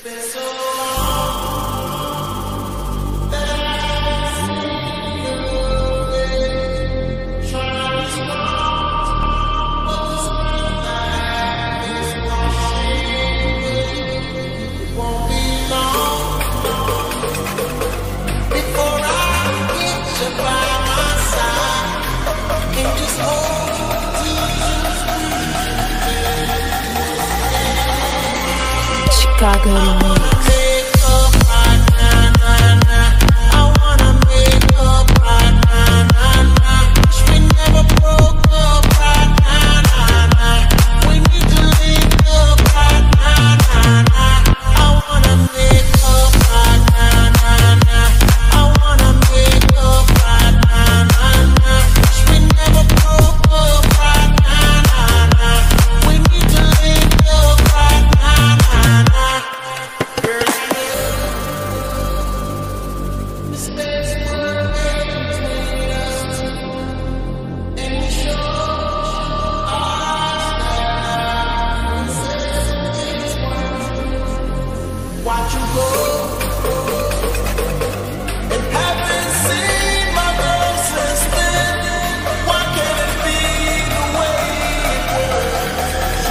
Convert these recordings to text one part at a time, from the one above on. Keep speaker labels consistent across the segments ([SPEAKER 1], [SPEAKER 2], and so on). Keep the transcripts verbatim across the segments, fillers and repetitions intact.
[SPEAKER 1] Chicago Remix.
[SPEAKER 2] Watch you go, and haven't seen my girl since then. Why can't it be the way it was?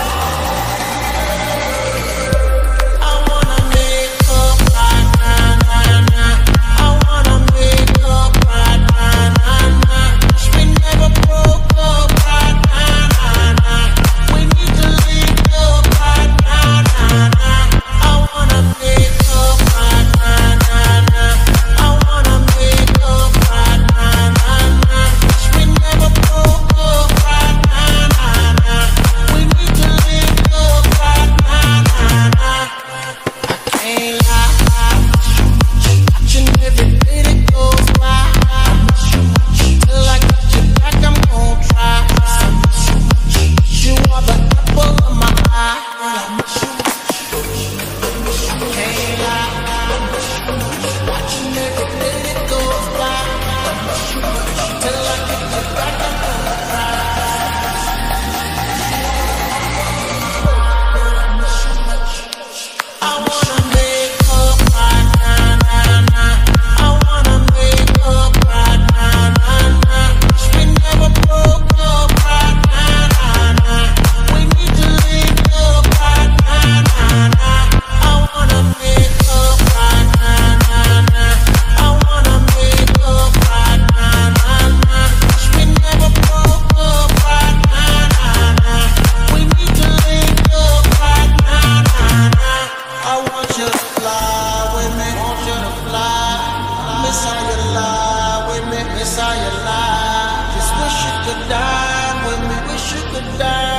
[SPEAKER 2] I wanna make up right now, nah, nah. I wanna make up right now, nah, nah. We never broke up right now, nah, nah. We need to link up right now, nah, nah. I wanna make up right now, nah, nah. I wanna make up right now, nah, nah. We never broke up right now, nah, nah. We need to link up right now, nah, nah. I can't lie, watching every day that goes by. Till I get you back, I'm gon' try. You are the apple of my eye. Can't lie, watching every day that goes by. Till I get you back, I'm gon' try. I wanna make up right now, nah, nah. I wanna make up right now, nah, nah. We never broke up right now, nah, nah. We need to link up right now, nah, nah. I wanna make up right now, nah, nah. I wanna make up right now, nah, nah. We never broke up right now, nah, nah. We need to link up right now, nah, nah. I want you to fly with me, want you to fly. Miss how you lie with me, miss how you lie. Just wish you could die with me, wish you could die.